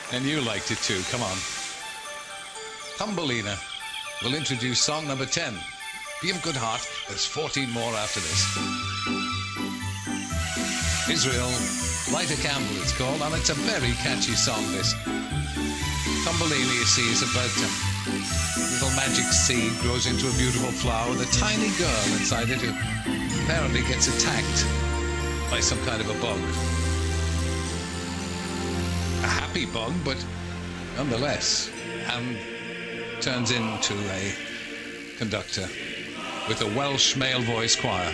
And you liked it too, come on. Thumbelina will introduce song number 10. Be of good heart, there's 14 more after this. Israel, Light a Candle it's called, and it's a very catchy song, this. Thumbelina, you see, is about a little magic seed grows into a beautiful flower with a tiny girl inside it who apparently gets attacked by some kind of a bug. A happy bug, but nonetheless, and turns into a conductor with a Welsh male voice choir.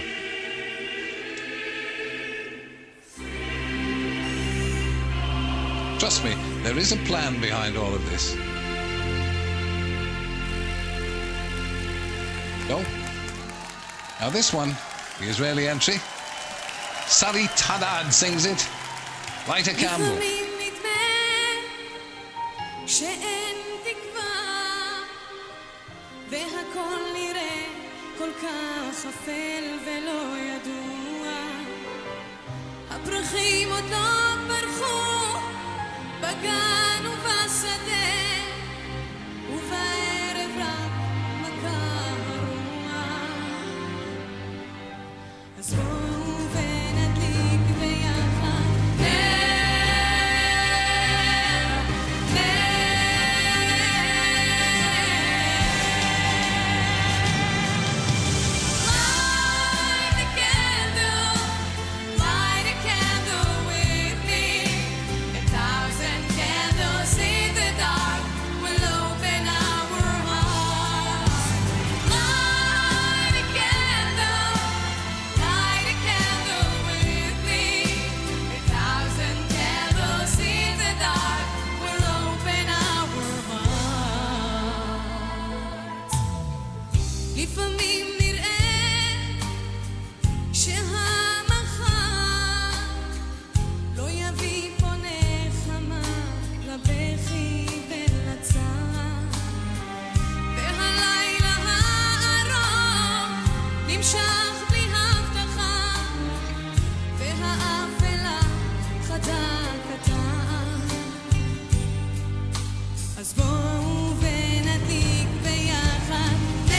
Trust me, there is a plan behind all of this. Go. Now this one, the Israeli entry, Sari Tadad sings it, Light a Candle. שאין תקווה והכל נראה כל כך אפל ולא ידוע הפרחים עוד לא פרחו בגן ובשדה ובערב רק מכה הרוח אז בואו ונדליק ביחד לפעמים נראה שהמחר לא יביא פה נחמה לבכי ולצער והלילה הארוך נמשך בלי הבטחה והאפלה חדה קטן אז בואו ונדליק ביחד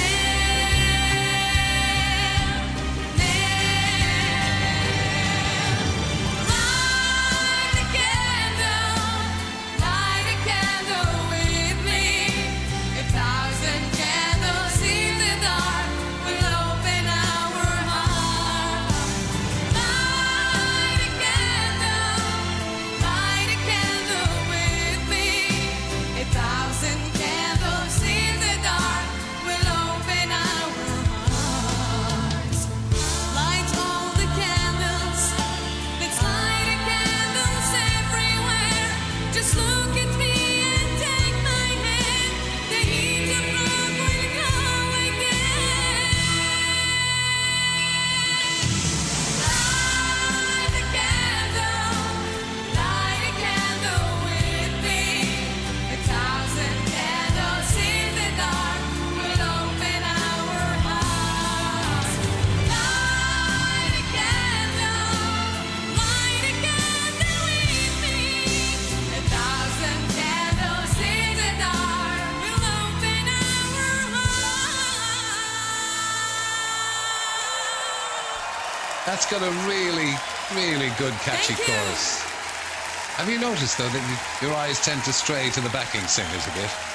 That's got a really, really good catchy chorus. Have you noticed, though, that your eyes tend to stray to the backing singers a bit?